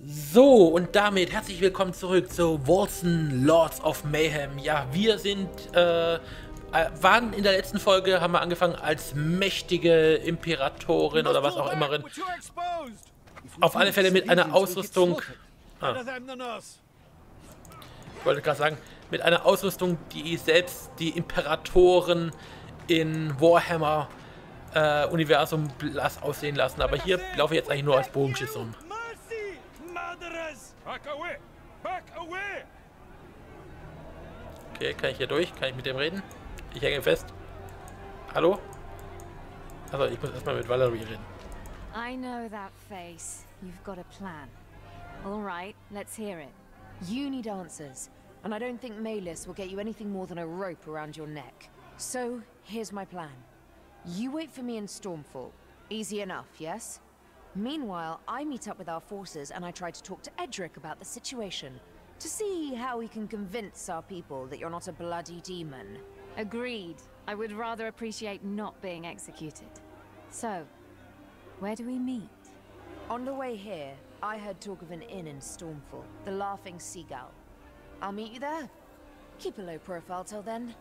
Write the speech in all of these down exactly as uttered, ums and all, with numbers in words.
So, und damit herzlich willkommen zurück zu Wolcen Lords of Mayhem. Ja, wir sind, äh, waren in der letzten Folge, haben wir angefangen als mächtige Imperatorin oder was auch immerin. Auf alle Fälle mit einer Ausrüstung, ah, ich wollte gerade sagen, mit einer Ausrüstung, die selbst die Imperatoren in Warhammer äh, Universum blass aussehen lassen. Aber hier laufe ich jetzt eigentlich nur als Bogenschütze um. Okay, kann ich hier durch? Kann ich mit dem reden? Ich hänge fest. Hallo? Also, ich muss erstmal mit Valerie reden. I know that face. You've got a plan. All right, let's hear it. You need answers, and I don't think Maelys will get you anything more than a rope around your neck. So, here's my plan. You wait for me in Stormfall. Easy enough, yes? Meanwhile, I meet up with our forces and I try to talk to Edric about the situation, to see how we can convince our people that you're not a bloody demon. Agreed. I would rather appreciate not being executed. So, where do we meet? On the way here, I heard talk of an inn in Stormfall, the Laughing Seagull. I'll meet you there. Keep a low profile till then.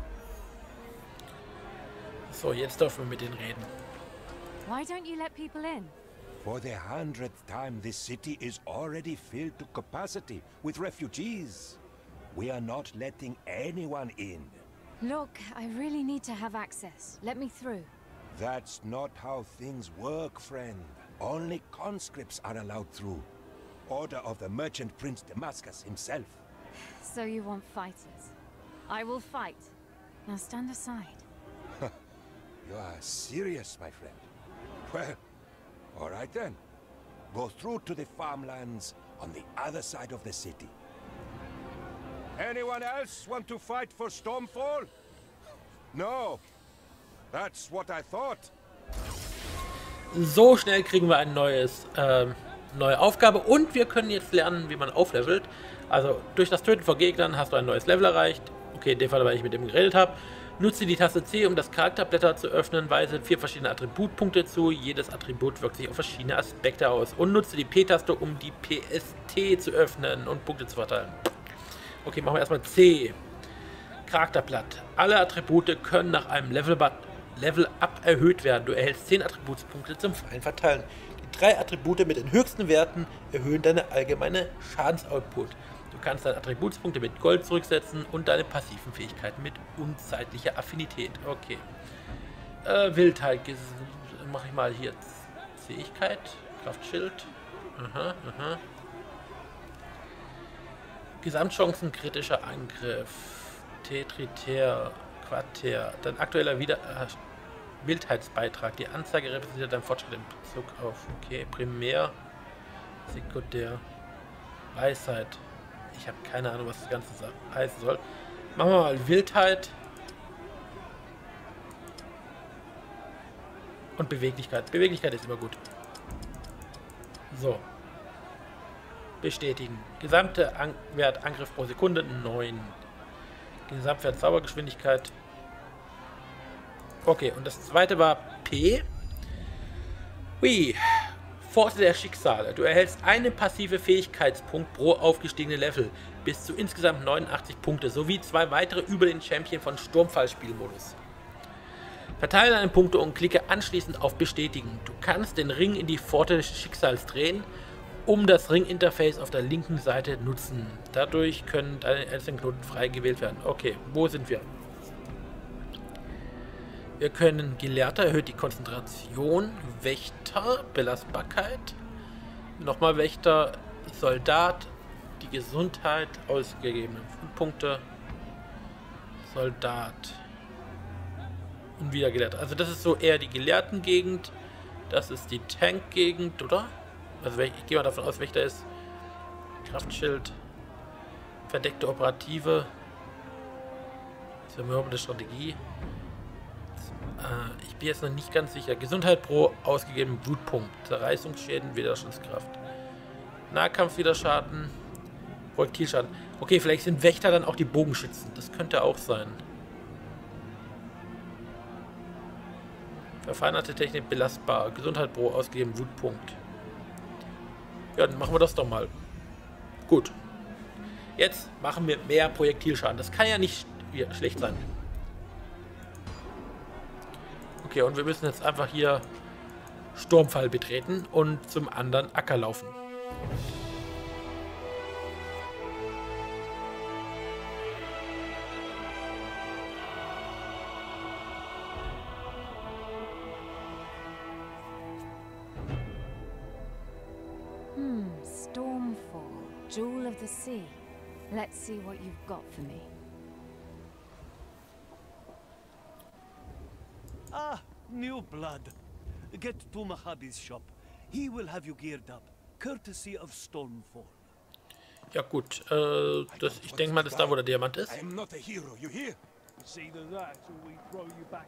So, jetzt dürfen wir mit denen reden. Why don't you let people in? For the hundredth time, this city is already filled to capacity with refugees. We are not letting anyone in. Look, I really need to have access. Let me through. That's not how things work, friend. Only conscripts are allowed through. Order of the Merchant Prince Damascus himself. So you want fighters? I will fight. Now stand aside. You are serious, my friend. Well, all right then. Go through to the farmlands on the other side of the city. Anyone else want to fight for Stormfall? No. That's what I thought. So schnell kriegen wir ein neues, ähm, neue Aufgabe und wir können jetzt lernen, wie man auflevelt. Also durch das Töten von Gegnern hast du ein neues Level erreicht. Okay, in dem Fall, weil ich mit dem geredet habe. Nutze die Taste C, um das Charakterblätter zu öffnen, weise vier verschiedene Attributpunkte zu. Jedes Attribut wirkt sich auf verschiedene Aspekte aus. Und nutze die P-Taste, um die P S T zu öffnen und Punkte zu verteilen. Okay, machen wir erstmal C. Charakterblatt. Alle Attribute können nach einem Level-Up Level erhöht werden. Du erhältst zehn Attributspunkte zum freien Verteilen. Die drei Attribute mit den höchsten Werten erhöhen deine allgemeine Schadensoutput. Du kannst deine Attributspunkte mit Gold zurücksetzen und deine passiven Fähigkeiten mit unzeitlicher Affinität. Okay. Äh, Wildheit. Mache ich mal hier Fähigkeit. Kraftschild. Aha, aha. Gesamtchancen, kritischer Angriff. Tetritär. Quartär. Dein aktueller Wieder äh, Wildheitsbeitrag. Die Anzeige repräsentiert deinen Fortschritt in Bezug auf. Okay. Primär. Sekundär. Weisheit. Ich habe keine Ahnung, was das Ganze heißen soll. Machen wir mal Wildheit. Und Beweglichkeit. Beweglichkeit ist immer gut. So. Bestätigen. Gesamte An Wert Angriff pro Sekunde neun. Gesamtwert Zaubergeschwindigkeit. Okay, und das zweite war P. Hui. Pforte der Schicksale. Du erhältst einen passive Fähigkeitspunkt pro aufgestiegene Level. Bis zu insgesamt neunundachtzig Punkte. Sowie zwei weitere über den Champion von Sturmfall-Spielmodus. Verteile deine Punkte und klicke anschließend auf Bestätigen. Du kannst den Ring in die Pforte des Schicksals drehen, um das Ring-Interface auf der linken Seite nutzen. Dadurch können deine einzelnen Knoten frei gewählt werden. Okay, wo sind wir? Wir können Gelehrter, erhöht die Konzentration, Wächter, Belastbarkeit, nochmal Wächter, Soldat, die Gesundheit, ausgegebene Punkte, Soldat und wieder Gelehrter. Also das ist so eher die Gelehrtengegend, das ist die Tankgegend, oder? Also ich gehe mal davon aus, Wächter ist Kraftschild, verdeckte Operative, zermürbende Strategie. Ich bin jetzt noch nicht ganz sicher. Gesundheit pro ausgegebenen Blutpunkt. Zerreißungsschäden, Widerstandskraft. Nahkampfwiderschaden, Projektilschaden. Okay, vielleicht sind Wächter dann auch die Bogenschützen. Das könnte auch sein. Verfeinerte Technik belastbar. Gesundheit pro ausgegebenen Blutpunkt. Ja, dann machen wir das doch mal. Gut. Jetzt machen wir mehr Projektilschaden. Das kann ja nicht schlecht sein. Okay, und wir müssen jetzt einfach hier Sturmfall betreten und zum anderen Acker laufen. Hmm, Stormfall, Jewel of the Sea. Let's see what you've got for me. Ah, new blood. Get to Mojabe's shop. He will have you geared up, courtesy of Stormfall. Ja gut, äh, das, ich denke mal, das ist da, wo der Diamant ist. I am not a hero, you hear? It's either that or we throw you back.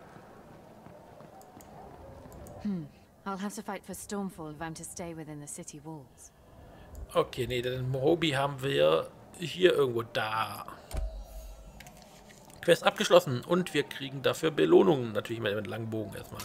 Hmm, I'll have to fight for Stormfall if I'm to stay within the city walls. Okay, nee, den Mojave haben wir hier irgendwo da. Quest abgeschlossen und wir kriegen dafür Belohnungen. Natürlich mit dem langen Bogen erstmal.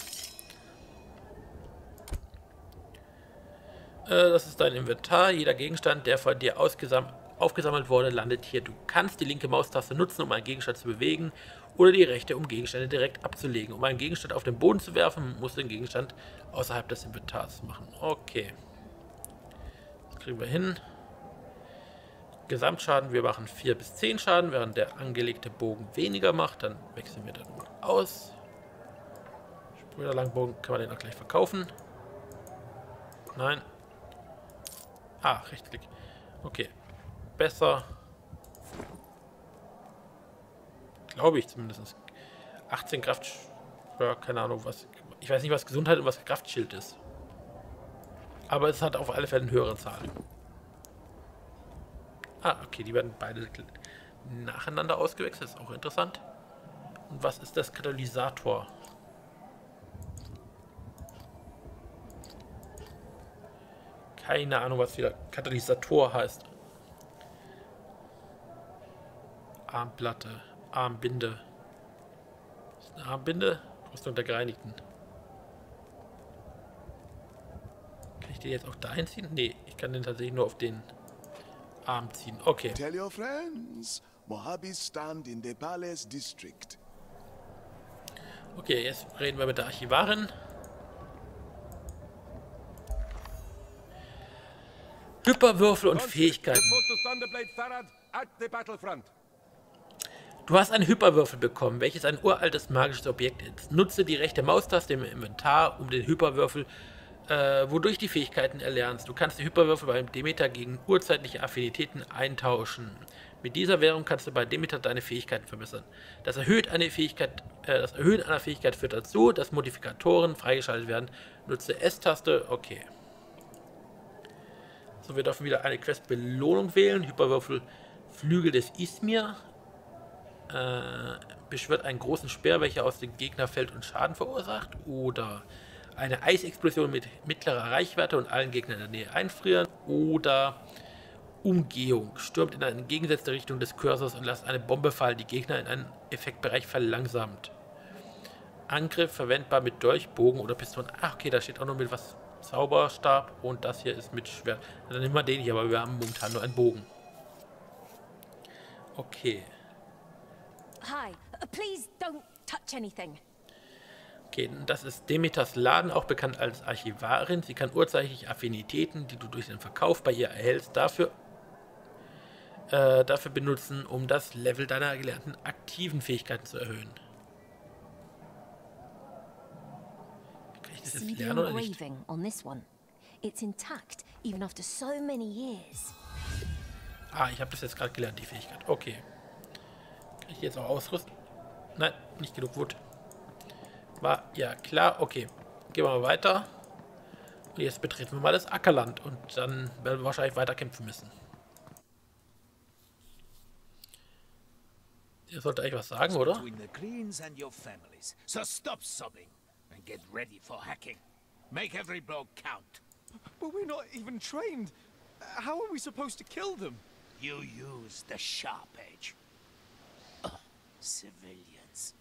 Äh, das ist dein Inventar. Jeder Gegenstand, der von dir aufgesammelt wurde, landet hier. Du kannst die linke Maustaste nutzen, um einen Gegenstand zu bewegen, oder die rechte, um Gegenstände direkt abzulegen. Um einen Gegenstand auf den Boden zu werfen, musst du den Gegenstand außerhalb des Inventars machen. Okay. Das kriegen wir hin. Gesamtschaden, wir machen vier bis zehn Schaden, während der angelegte Bogen weniger macht. Dann wechseln wir dann aus. Sprüher Langbogen, kann man den auch gleich verkaufen. Nein. Ah, Rechtsklick. Okay. Besser. Glaube ich zumindest. achtzehn Kraft. Ja, keine Ahnung, was. Ich weiß nicht, was Gesundheit und was Kraftschild ist. Aber es hat auf alle Fälle eine höhere Zahl. Ah, okay, die werden beide nacheinander ausgewechselt. Ist auch interessant. Und was ist das Katalysator? Keine Ahnung, was wieder Katalysator heißt. Armplatte, Armbinde. Das ist eine Armbinde? Rüstung der Gereinigten. Kann ich den jetzt auch dahin ziehen? Nee, ich kann den tatsächlich nur auf den Arm ziehen. Okay. Tell your friends, Mojave stand in the Palace District. Okay, jetzt reden wir mit der Archivarin. Hyperwürfel und Fähigkeiten. Du hast einen Hyperwürfel bekommen, welches ein uraltes magisches Objekt ist. Nutze die rechte Maustaste im Inventar, um den Hyperwürfel, äh, wodurch die Fähigkeiten erlernst. Du kannst die Hyperwürfel beim Demeter gegen urzeitliche Affinitäten eintauschen. Mit dieser Währung kannst du bei Demeter deine Fähigkeiten verbessern. Das erhöht eine Fähigkeit, äh, das Erhöhen einer Fähigkeit führt dazu, dass Modifikatoren freigeschaltet werden. Nutze S-Taste, okay. So, wir dürfen wieder eine Quest-Belohnung wählen. Hyperwürfel Flügel des Ismir. Äh, beschwört einen großen Speer, welcher aus dem Gegner fällt und Schaden verursacht. Oder eine Eisexplosion mit mittlerer Reichweite und allen Gegnern in der Nähe einfrieren. Oder Umgehung. Stürmt in eine entgegengesetzte Richtung des Cursors und lasst eine Bombe fallen, die Gegner in einen Effektbereich verlangsamt. Angriff verwendbar mit Dolch, Bogen oder Pistolen. Ach, okay, da steht auch noch mit was. Zauberstab und das hier ist mit Schwert. Dann nehmen wir den hier, aber wir haben momentan nur einen Bogen. Okay. Hi, please don't touch anything. Okay, das ist Demeters Laden, auch bekannt als Archivarin. Sie kann urzeitliche Affinitäten, die du durch den Verkauf bei ihr erhältst, dafür, äh, dafür benutzen, um das Level deiner gelernten aktiven Fähigkeiten zu erhöhen. Kann ich das jetzt lernen oder nicht? On this one. It's intact, even after so many years. Ah, ich habe das jetzt gerade gelernt, die Fähigkeit. Okay. Kann ich die jetzt auch ausrüsten? Nein, nicht genug Wood. War ja klar, okay. Gehen wir mal weiter. Und jetzt betreten wir mal das Ackerland. Und dann werden wir wahrscheinlich weiter kämpfen müssen. Ihr sollt eigentlich was sagen, oder? Between the Greens and your families. So stop sobbing and get ready for hacking. Make every blow count. But we're not even trained. How are we supposed to kill them? You use the sharp edge. Ugh, civilians.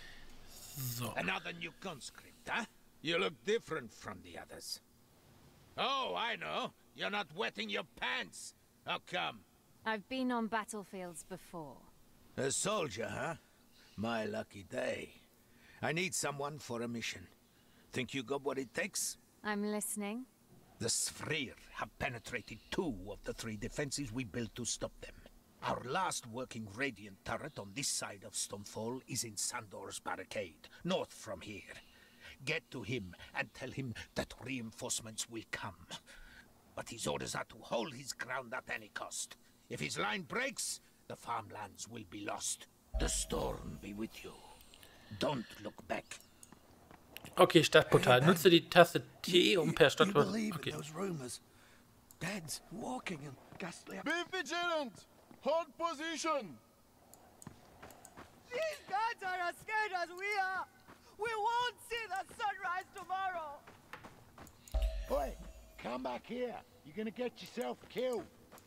So. Another new conscript, huh? You look different from the others. Oh, I know. You're not wetting your pants. How come? I've been on battlefields before. A soldier, huh? My lucky day. I need someone for a mission. Think you got what it takes? I'm listening. The Sfrir have penetrated two of the three defenses we built to stop them. Our last working Radiant turret on this side of Stonefall is in Sandor's barricade, north from here. Get to him and tell him that reinforcements will come. But his orders are to hold his ground at any cost. If his line breaks, the farmlands will be lost. The storm be with you. Don't look back. Okay, Stadtportal. Nutze die Taste T, um per Stadtportal... Okay. Dead, walking and ghastly. Be vigilant! Hold position! These guys are as scared as we are! We won't see the sunrise tomorrow! Oi, come back here. You're gonna get yourself killed.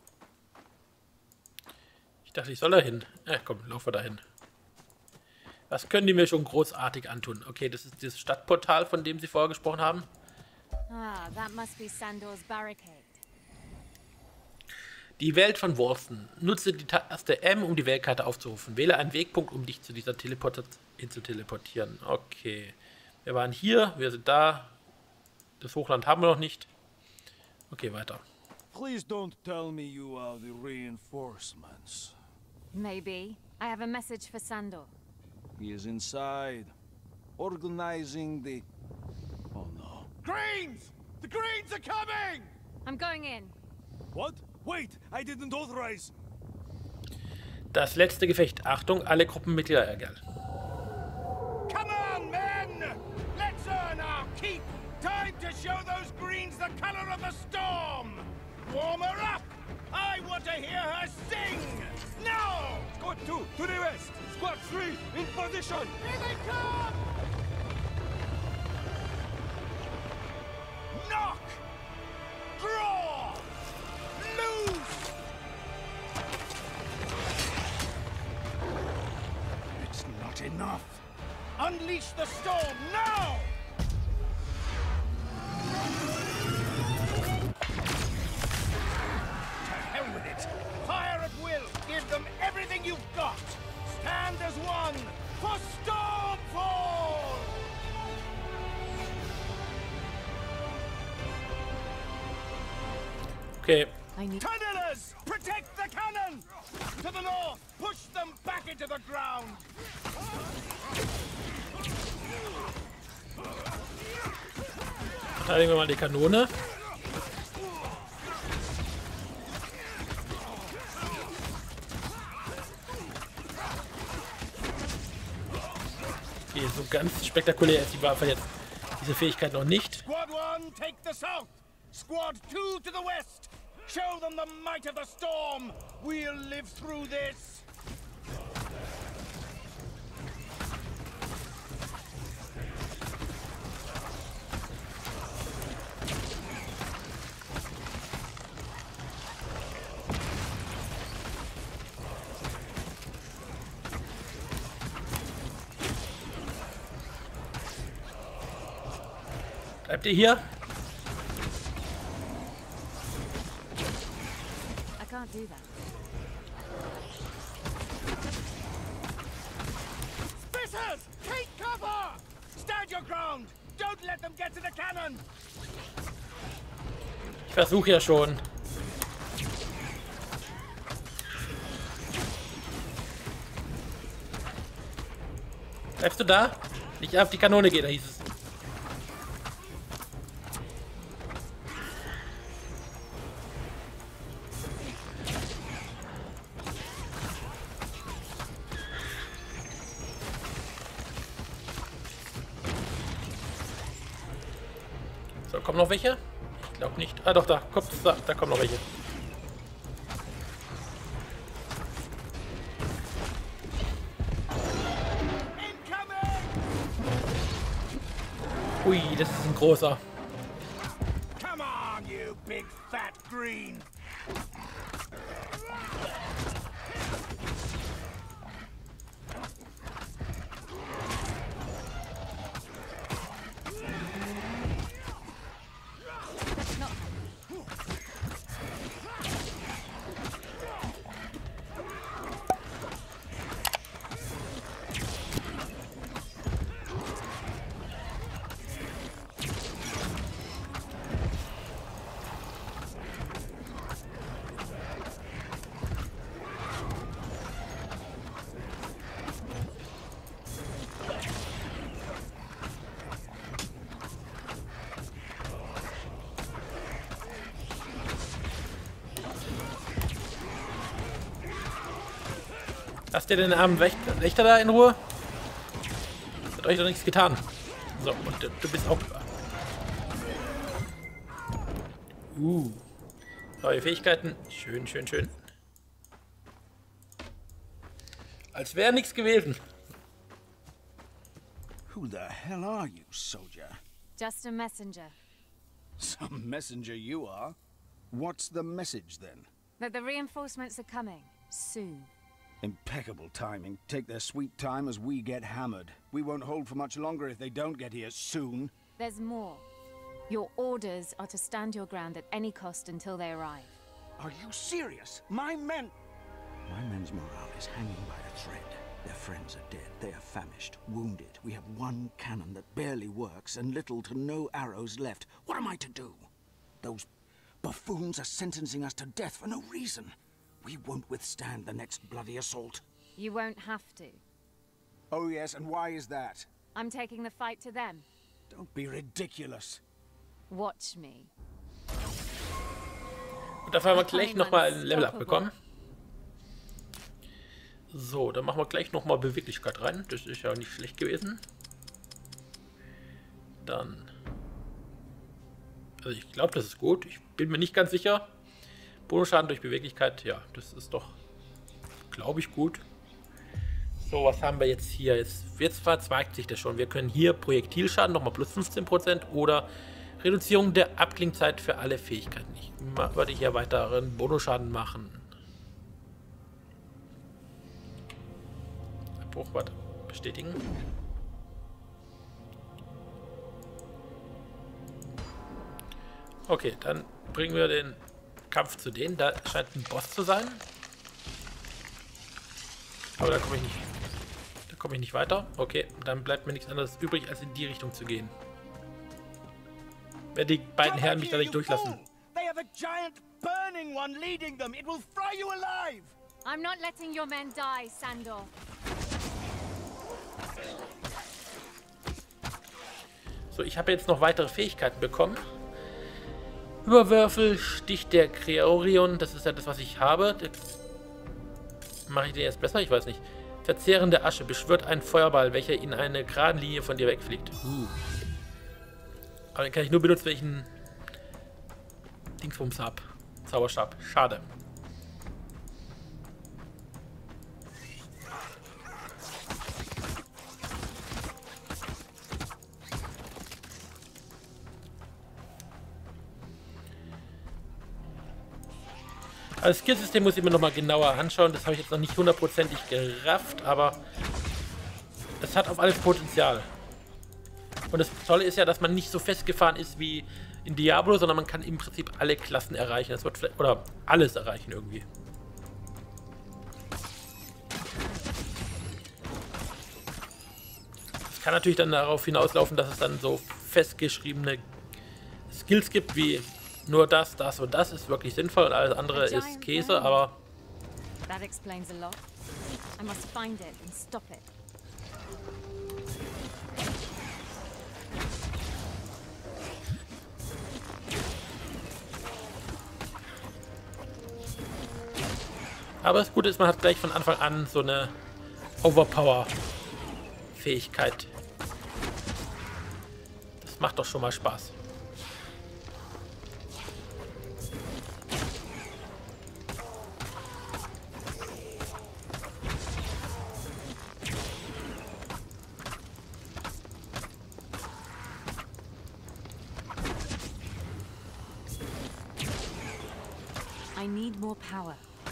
Ich dachte, ich soll da hin. Ja, komm, laufen wir da hin. Was können die mir schon großartig antun? Okay, das ist das Stadtportal, von dem Sie vorher gesprochen haben. Ah, that must be Sandor's barricade. Die Welt von Wolfen. Nutze die Taste M, um die Weltkarte aufzurufen. Wähle einen Wegpunkt, um dich zu dieser Teleporter hin zu teleportieren. Okay. Wir waren hier, wir sind da. Das Hochland haben wir noch nicht. Okay, weiter. Please don't tell me you are the reinforcements. Maybe. I have a message for Sandor. He is inside, organizing the... Oh no. Greens! The Greens are coming! I'm going in. What? Wait, I didn't authorize. Das letzte Gefecht. Achtung, alle Gruppenmitglieder egal. Come on, men! Let's earn our keep! Time to show those Greens the color of the storm! Warm her up! I want to hear her sing! Now! Squad two, to the west! Squad three, in position! Here they come! Knock! Draw! Loose! It's not enough! Unleash the storm now! Fire at will! Give them everything you've got! Stand as one for Stormfall! Okay. Tunnelers! Protect the cannon! To the north! Push them back into the ground! Verteidigen wir mal die Kanone. Okay, so ganz spektakulär ist die Waffe jetzt. Diese Fähigkeit noch nicht. Squad one, take the south! Squad two to the west! Show them the might of the storm! We'll live through this! Bleibt ihr hier? I can't do that. Spitters! Take cover! Stand your ground! Don't let them get to the cannon! Ich versuche ja schon. Bleibst du da? Nicht auf die Kanone geht, da hieß es. So, kommen noch welche? Ich glaube nicht. Ah doch, da kommt, da, da kommen noch welche. Ui, das ist ein großer. Come on, you big fat green! That's not Lasst ihr den armen Wächter, Wächter da in Ruhe? Hat euch doch nichts getan. So, und du, du bist auch... Uh. Neue Fähigkeiten. Schön, schön, schön. Als wäre nichts gewesen. Who the hell are you, soldier? Just a messenger. Some messenger you are. What's the message then? That the reinforcements are coming. Soon. Impeccable timing. Take their sweet time as we get hammered. We won't hold for much longer if they don't get here soon. There's more. Your orders are to stand your ground at any cost until they arrive. Are you serious? My men... My men's morale is hanging by a thread. Their friends are dead. They are famished, wounded. We have one cannon that barely works and little to no arrows left. What am I to do? Those buffoons are sentencing us to death for no reason. We won't withstand the next bloody assault. You won't have to. Oh yes, and why is that? I'm taking the fight to them. Don't be ridiculous. Watch me. Und dafür haben wir gleich nochmal ein Level abbekommen. So, dann machen wir gleich nochmal Beweglichkeit rein. Das ist ja nicht schlecht gewesen. Dann... Also ich glaube, das ist gut. Ich bin mir nicht ganz sicher. Bonusschaden durch Beweglichkeit, ja, das ist doch, glaube ich, gut. So, was haben wir jetzt hier? Jetzt, jetzt verzweigt sich das schon. Wir können hier Projektilschaden nochmal plus fünfzehn Prozent oder Reduzierung der Abklingzeit für alle Fähigkeiten. Ich würde hier weiteren Bonusschaden machen. Abbruch, warte, bestätigen. Okay, dann bringen wir den Kampf zu denen. Da scheint ein Boss zu sein. Aber da komme ich nicht. Da komme ich nicht weiter. Okay, dann bleibt mir nichts anderes übrig, als in die Richtung zu gehen. Wenn die beiden Herren mich da nicht durchlassen. I'm not letting your men die, Sandor. So, ich habe jetzt noch weitere Fähigkeiten bekommen. Überwürfel, Stich der Kreorion, das ist ja das, was ich habe. Mache ich den jetzt besser? Ich weiß nicht. Verzehrende Asche beschwört einen Feuerball, welcher in eine gerade Linie von dir wegfliegt. Uh. Aber den kann ich nur benutzen, wenn ich einen Dingsbums habe. Zauberstab. Schade. Das Skillsystem muss ich mir nochmal genauer anschauen. Das habe ich jetzt noch nicht hundertprozentig gerafft, aber es hat auf alles Potenzial. Und das Tolle ist ja, dass man nicht so festgefahren ist wie in Diablo, sondern man kann im Prinzip alle Klassen erreichen. Das wird vielleicht, oder alles erreichen irgendwie. Es kann natürlich dann darauf hinauslaufen, dass es dann so festgeschriebene Skills gibt, wie nur das, das und das ist wirklich sinnvoll und alles andere ist Käse, aber... That explains a lot. I must find it and stop it. Aber das Gute ist, man hat gleich von Anfang an so eine Overpower-Fähigkeit. Das macht doch schon mal Spaß. I need more power.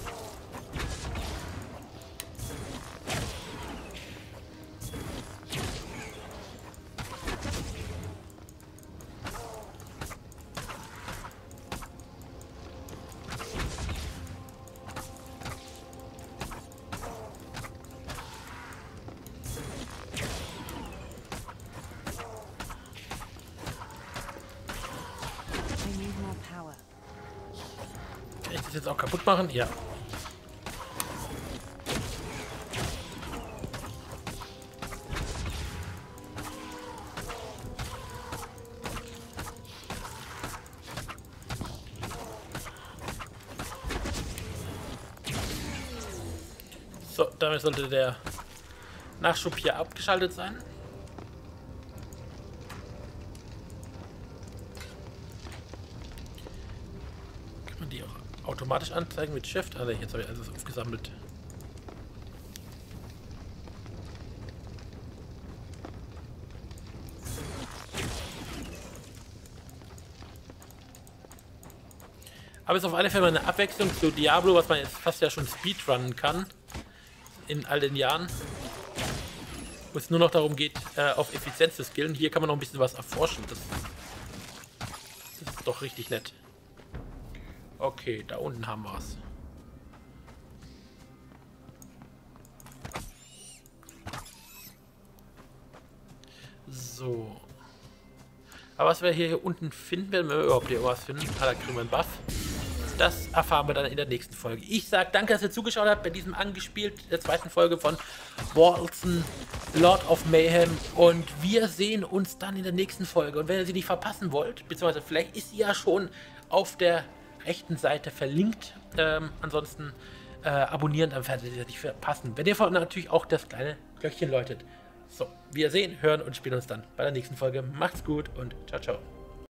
Kann ich das jetzt auch kaputt machen? Ja. So, damit sollte der Nachschub hier abgeschaltet sein. Kann man die auch automatisch anzeigen mit Shift? Also jetzt habe ich alles aufgesammelt. Aber es ist auf alle Fälle mal eine Abwechslung zu Diablo, was man jetzt fast ja schon speedrunnen kann. In all den Jahren. Wo es nur noch darum geht, äh, auf Effizienz zu skillen. Hier kann man noch ein bisschen was erforschen. Das, das ist doch richtig nett. Okay, da unten haben wir es. So. Aber was wir hier unten finden, wenn wir überhaupt hier was finden, ah, da kriegen wir einen Buff. Das erfahren wir dann in der nächsten Folge. Ich sage danke, dass ihr zugeschaut habt bei diesem angespielt der zweiten Folge von Walton, Lord of Mayhem. Und wir sehen uns dann in der nächsten Folge. Und wenn ihr sie nicht verpassen wollt, beziehungsweise vielleicht ist sie ja schon auf der rechten Seite verlinkt. Ähm, ansonsten äh, abonnieren, dann werdet ihr sie nicht verpassen. Wenn ihr natürlich auch das kleine Glöckchen läutet. So, wir sehen, hören und spielen uns dann bei der nächsten Folge. Macht's gut und ciao, ciao.